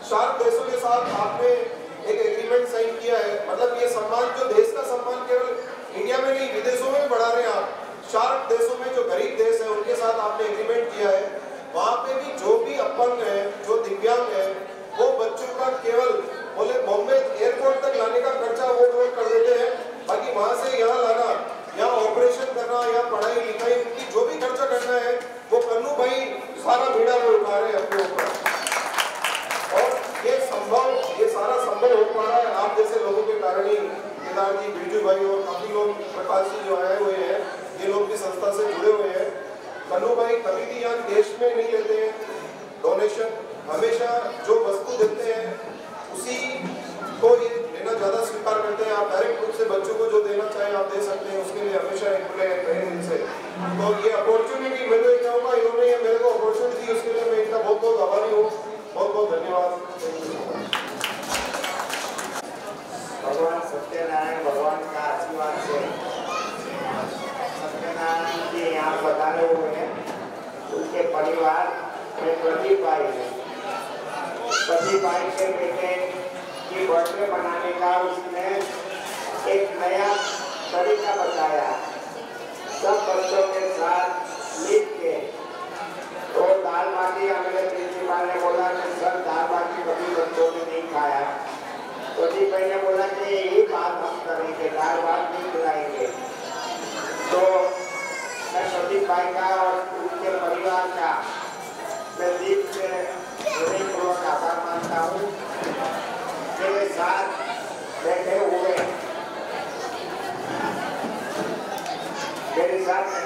Shark देशों के साथ आपने एक एग्रीमेंट साइन किया है। मतलब ये सम्मान, जो देश का सम्मान केवल इंडिया में नहीं विदेशों में भी बढ़ा रहे हैं आप। शार्क देशों में जो गरीब देश है उनके साथ आपने एग्रीमेंट किया है। वहाँ पे भी जो भी अपंग है, जो दिव्यांग है, वो बच्चों का केवल बोले बॉम्बे एयरपोर्ट तक लाने का खर्चा वो लोग कर देते हैं। बाकी वहाँ से यहाँ लाना, यहाँ ऑपरेशन करना, यहाँ पढ़ाई लिखाई, उनकी जो भी खर्चा करना है वो कन्नू भाई सारा बीड़ा में उठा रहे हैं अपने ऊपर। और ये सारा संभव हो पा रहा है आप जैसे लोगों के कारण ही। केदार जी, बिरजू भाई और काफी लोग, प्रकाश जी जो आए हुए हैं, ये लोग भी संस्था से जुड़े हुए हैं। कन्नू भाई कभी भी यहाँ देश में नहीं लेते हैं डोनेशन, हमेशा जो वस्तु देते हैं उसी को ये लेना ज्यादा स्वीकार करते हैं। आप डायरेक्ट रूप से बच्चों को जो देना चाहें आप दे सकते हैं, उसके लिए हमेशा खुले रहे इनसे। तो ये अपॉर्चुनिटी मैं तो कहूँगा, इन्होंने ये मेरे को अपॉर्चुनिटी दी, उसके लिए मैं इनका बहुत बहुत आभारी हूँ। बहुत बहुत धन्यवाद। भगवान सत्यनारायण भगवान का आशीर्वाद से सत्यनारायण जी यहाँ पधारे हुए हैं। उनके परिवार में प्रदीप भाई है। प्रदीप भाई के बेटे की बर्थडे मनाने का उसने एक नया तरीका बताया। सब बच्चों के साथ मिल के तो दाल बाटी, हमारे प्रिंसिपल ने बोला कि सर दाल बाटी कभी बच्चों ने नहीं खाया। प्रदीप भाई ने बोला कि यही बात हम करेंगे, दाल बात नहीं खिलाएंगे। तो मैं प्रदीप भाई का और उनके परिवार का मैं दिल से हृदयपूर्वक आभार मानता हूँ। मेरे साथ बैठे हुए मेरे साथ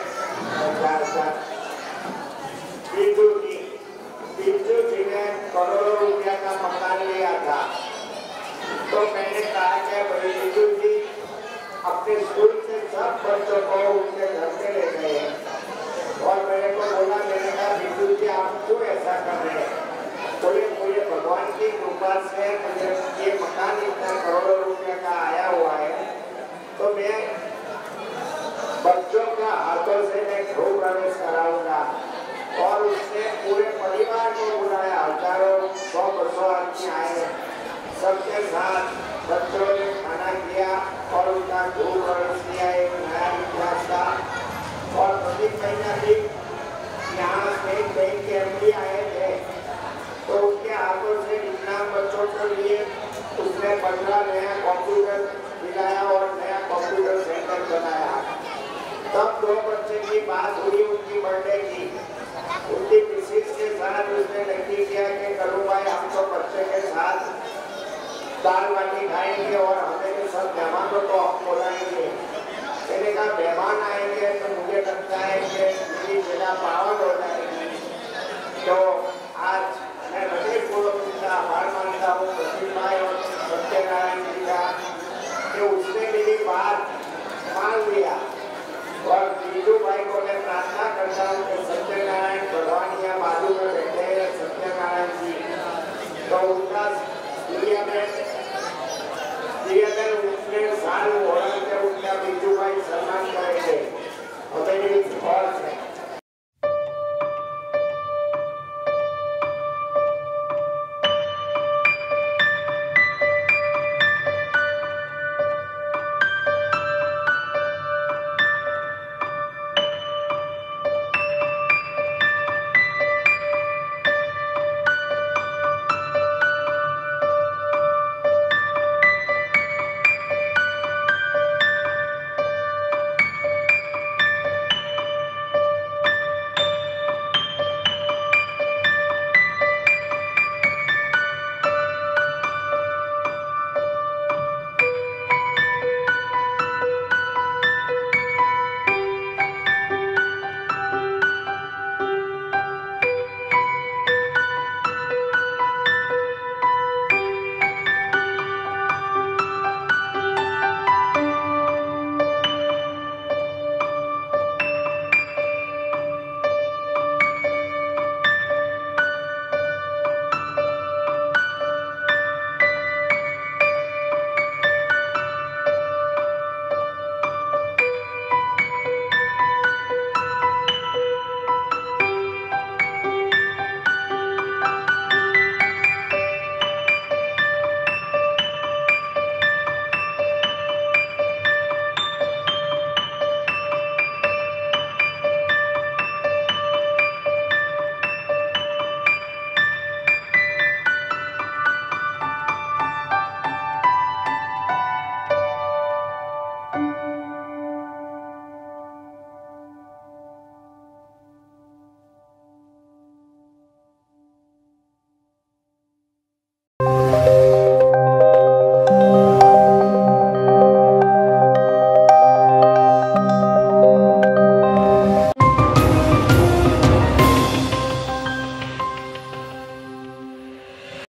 बिरजू जी ने करोड़ों रुपया का मकान लिया था। तो मैंने कहा कि बिरजू जी अपने स्कूल से सब बच्चों को उनके घर पे ले गए और मेरे को बोला, मैंने कहा बिरजू जी आप क्यों ऐसा कर रहे हैं? बोले मुझे भगवान की कृपा से मुझे ये मकान इतना करोड़ों रुपया का आया हुआ है, तो मैं बच्चों का हाथों से मैं गृह प्रवेश कराऊंगा। और उसने पूरे परिवार को बुलाया, हजारों 100-200 आदमी आए, सबके साथ बच्चों ने खाना किया और उनका गृह प्रवेश किया एक नया इतिहास का। और प्रदीप महीना भी यहाँ स्टेट बैंक के एमडी आए थे, तो उनके हाथों से इतना बच्चों के लिए उसने 15 नया कंप्यूटर दिलाया और नया कंप्यूटर सेंटर बनाया। तब 2 बच्चे की बात हुई उनकी बर्थडे की। उनकी मिसेज के साथ उसने नक्की किया कि करूँ भाई हम तो बच्चे के साथ दाल बाटी खाएंगे और हमें सब मेहमानों को हम बुलाएंगे। मैंने कहा मेहमान आएंगे तो मुझे लगता है कि मेरी जगह पावन हो जाएगी। तो आज मैं हृदयपूर्वक उनका आभार मानता हूँ प्रदीप भाई और सत्यनारायण जी का कि उसने मेरी बात मान लिया। और बिरजू भाई को मैं प्रार्थना करता हूँ कि सत्यनारायण भगवान यहाँ बाजू में बैठे हैं सत्यनारायण जी, तो उनका साल हो रहा है उनका बिरजू भाई सम्मान करेंगे। और